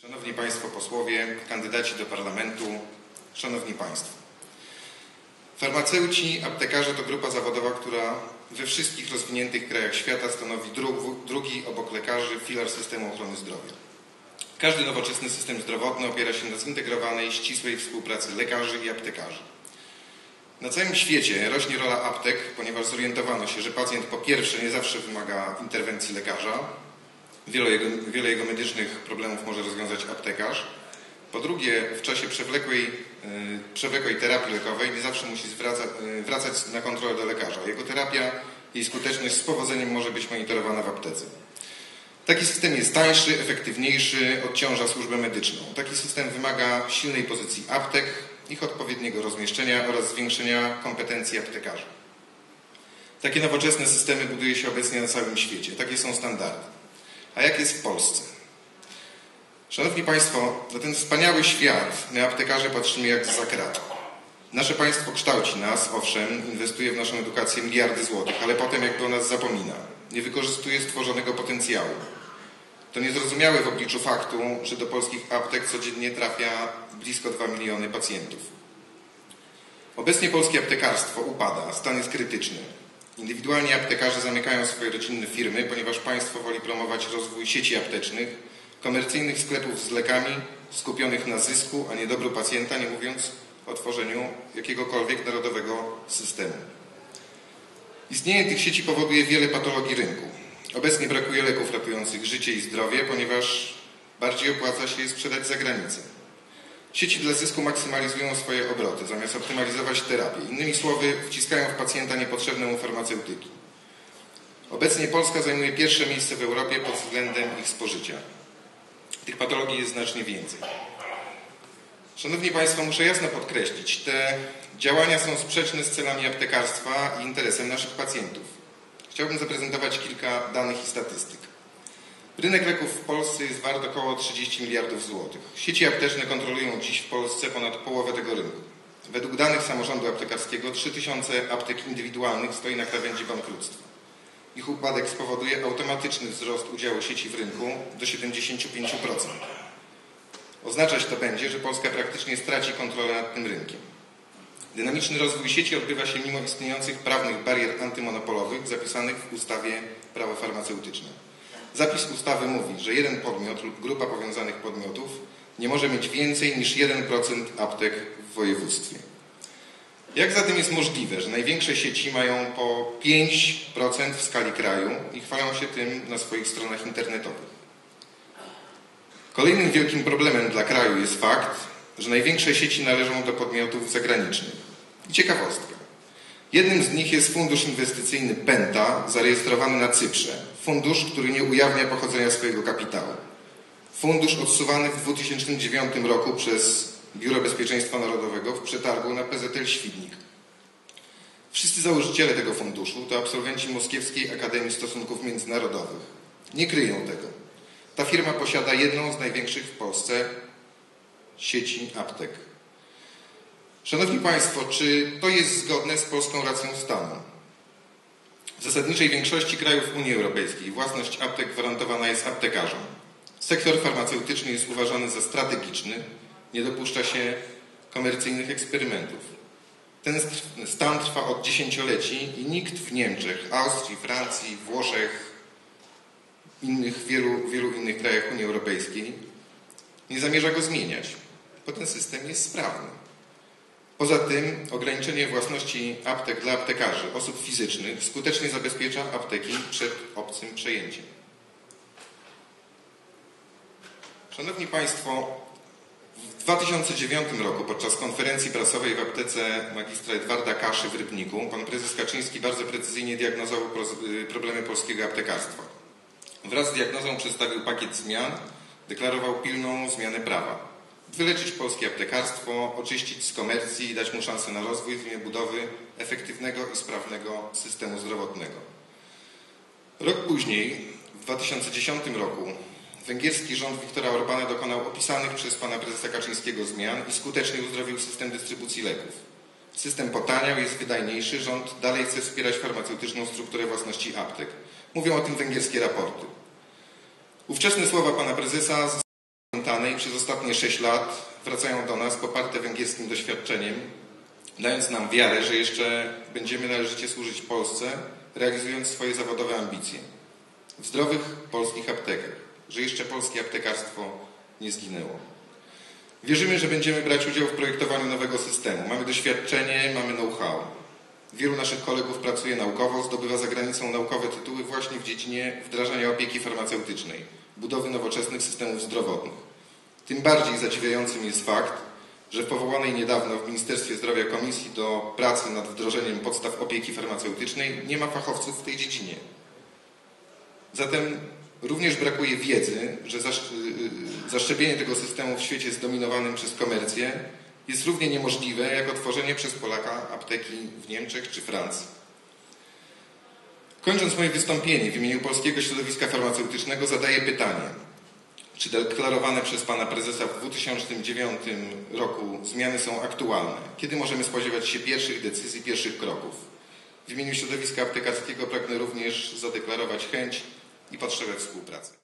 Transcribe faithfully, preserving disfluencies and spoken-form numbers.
Szanowni Państwo posłowie, kandydaci do parlamentu, Szanowni Państwo. Farmaceuci, aptekarze to grupa zawodowa, która we wszystkich rozwiniętych krajach świata stanowi drugi obok lekarzy filar systemu ochrony zdrowia. Każdy nowoczesny system zdrowotny opiera się na zintegrowanej, ścisłej współpracy lekarzy i aptekarzy. Na całym świecie rośnie rola aptek, ponieważ zorientowano się, że pacjent po pierwsze nie zawsze wymaga interwencji lekarza, wiele jego, wiele jego medycznych problemów może rozwiązać aptekarz. Po drugie, w czasie przewlekłej, yy, przewlekłej terapii lekowej nie zawsze musi zwraca, yy, wracać na kontrolę do lekarza. Jego terapia, jej skuteczność z powodzeniem może być monitorowana w aptece. Taki system jest tańszy, efektywniejszy, odciąża służbę medyczną. Taki system wymaga silnej pozycji aptek, ich odpowiedniego rozmieszczenia oraz zwiększenia kompetencji aptekarzy. Takie nowoczesne systemy buduje się obecnie na całym świecie. Takie są standardy. A jak jest w Polsce? Szanowni Państwo, na ten wspaniały świat my aptekarze patrzymy jak z zakratu. Nasze państwo kształci nas, owszem, inwestuje w naszą edukację miliardy złotych, ale potem jakby o nas zapomina. Nie wykorzystuje stworzonego potencjału. To niezrozumiałe w obliczu faktu, że do polskich aptek codziennie trafia blisko dwa miliony pacjentów. Obecnie polskie aptekarstwo upada, stan jest krytyczny. Indywidualni aptekarze zamykają swoje rodzinne firmy, ponieważ państwo woli promować rozwój sieci aptecznych, komercyjnych sklepów z lekami skupionych na zysku, a nie dobru pacjenta, nie mówiąc o tworzeniu jakiegokolwiek narodowego systemu. Istnienie tych sieci powoduje wiele patologii rynku. Obecnie brakuje leków ratujących życie i zdrowie, ponieważ bardziej opłaca się je sprzedać za granicę. Sieci dla zysku maksymalizują swoje obroty, zamiast optymalizować terapię. Innymi słowy, wciskają w pacjenta niepotrzebne mu farmaceutyki. Obecnie Polska zajmuje pierwsze miejsce w Europie pod względem ich spożycia. Tych patologii jest znacznie więcej. Szanowni Państwo, muszę jasno podkreślić, te działania są sprzeczne z celami aptekarstwa i interesem naszych pacjentów. Chciałbym zaprezentować kilka danych i statystyk. Rynek leków w Polsce jest wart około trzydzieści miliardów złotych. Sieci apteczne kontrolują dziś w Polsce ponad połowę tego rynku. Według danych samorządu aptekarskiego trzy tysiące aptek indywidualnych stoi na krawędzi bankructwa. Ich upadek spowoduje automatyczny wzrost udziału sieci w rynku do siedemdziesiąt pięć procent. Oznaczać to będzie, że Polska praktycznie straci kontrolę nad tym rynkiem. Dynamiczny rozwój sieci odbywa się mimo istniejących prawnych barier antymonopolowych zapisanych w ustawie Prawo farmaceutyczne. Zapis ustawy mówi, że jeden podmiot lub grupa powiązanych podmiotów nie może mieć więcej niż jeden procent aptek w województwie. Jak zatem jest możliwe, że największe sieci mają po pięć procent w skali kraju i chwalą się tym na swoich stronach internetowych? Kolejnym wielkim problemem dla kraju jest fakt, że największe sieci należą do podmiotów zagranicznych. I ciekawostka. Jednym z nich jest fundusz inwestycyjny Penta, zarejestrowany na Cyprze. Fundusz, który nie ujawnia pochodzenia swojego kapitału. Fundusz odsuwany w dwa tysiące dziewiątym roku przez Biuro Bezpieczeństwa Narodowego w przetargu na P Z L Świdnik. Wszyscy założyciele tego funduszu to absolwenci Moskiewskiej Akademii Stosunków Międzynarodowych. Nie kryją tego. Ta firma posiada jedną z największych w Polsce sieci aptek. Szanowni Państwo, czy to jest zgodne z polską racją stanu? W zasadniczej większości krajów Unii Europejskiej własność aptek gwarantowana jest aptekarzom. Sektor farmaceutyczny jest uważany za strategiczny, nie dopuszcza się komercyjnych eksperymentów. Ten stan trwa od dziesięcioleci i nikt w Niemczech, Austrii, Francji, Włoszech, innych, wielu, wielu innych krajach Unii Europejskiej nie zamierza go zmieniać, bo ten system jest sprawny. Poza tym ograniczenie własności aptek dla aptekarzy, osób fizycznych, skutecznie zabezpiecza apteki przed obcym przejęciem. Szanowni Państwo, w dwa tysiące dziewiątym roku podczas konferencji prasowej w aptece magistra Edwarda Kaszy w Rybniku pan prezes Kaczyński bardzo precyzyjnie diagnozował problemy polskiego aptekarstwa. Wraz z diagnozą przedstawił pakiet zmian, deklarował pilną zmianę prawa. Wyleczyć polskie aptekarstwo, oczyścić z komercji i dać mu szansę na rozwój w imię budowy efektywnego i sprawnego systemu zdrowotnego. Rok później, w dwa tysiące dziesiątym roku, węgierski rząd Viktora Orbana dokonał opisanych przez pana prezesa Kaczyńskiego zmian i skutecznie uzdrowił system dystrybucji leków. System potaniał, jest wydajniejszy, rząd dalej chce wspierać farmaceutyczną strukturę własności aptek. Mówią o tym węgierskie raporty. Ówczesne słowa pana prezesa opamiętane i przez ostatnie sześć lat wracają do nas poparte węgierskim doświadczeniem, dając nam wiarę, że jeszcze będziemy należycie służyć Polsce, realizując swoje zawodowe ambicje w zdrowych polskich aptekach, że jeszcze polskie aptekarstwo nie zginęło. Wierzymy, że będziemy brać udział w projektowaniu nowego systemu. Mamy doświadczenie, mamy know-how. Wielu naszych kolegów pracuje naukowo, zdobywa za granicą naukowe tytuły właśnie w dziedzinie wdrażania opieki farmaceutycznej, budowy nowoczesnych systemów zdrowotnych. Tym bardziej zadziwiającym jest fakt, że w powołanej niedawno w Ministerstwie Zdrowia Komisji do pracy nad wdrożeniem podstaw opieki farmaceutycznej nie ma fachowców w tej dziedzinie. Zatem również brakuje wiedzy, że zaszczepienie tego systemu w świecie zdominowanym przez komercję jest równie niemożliwe, jak otworzenie przez Polaka apteki w Niemczech czy Francji. Kończąc moje wystąpienie w imieniu Polskiego Środowiska Farmaceutycznego zadaję pytanie, czy deklarowane przez pana prezesa w dwa tysiące dziewiątym roku zmiany są aktualne? Kiedy możemy spodziewać się pierwszych decyzji, pierwszych kroków? W imieniu Środowiska Aptekarskiego pragnę również zadeklarować chęć i potrzebę współpracy.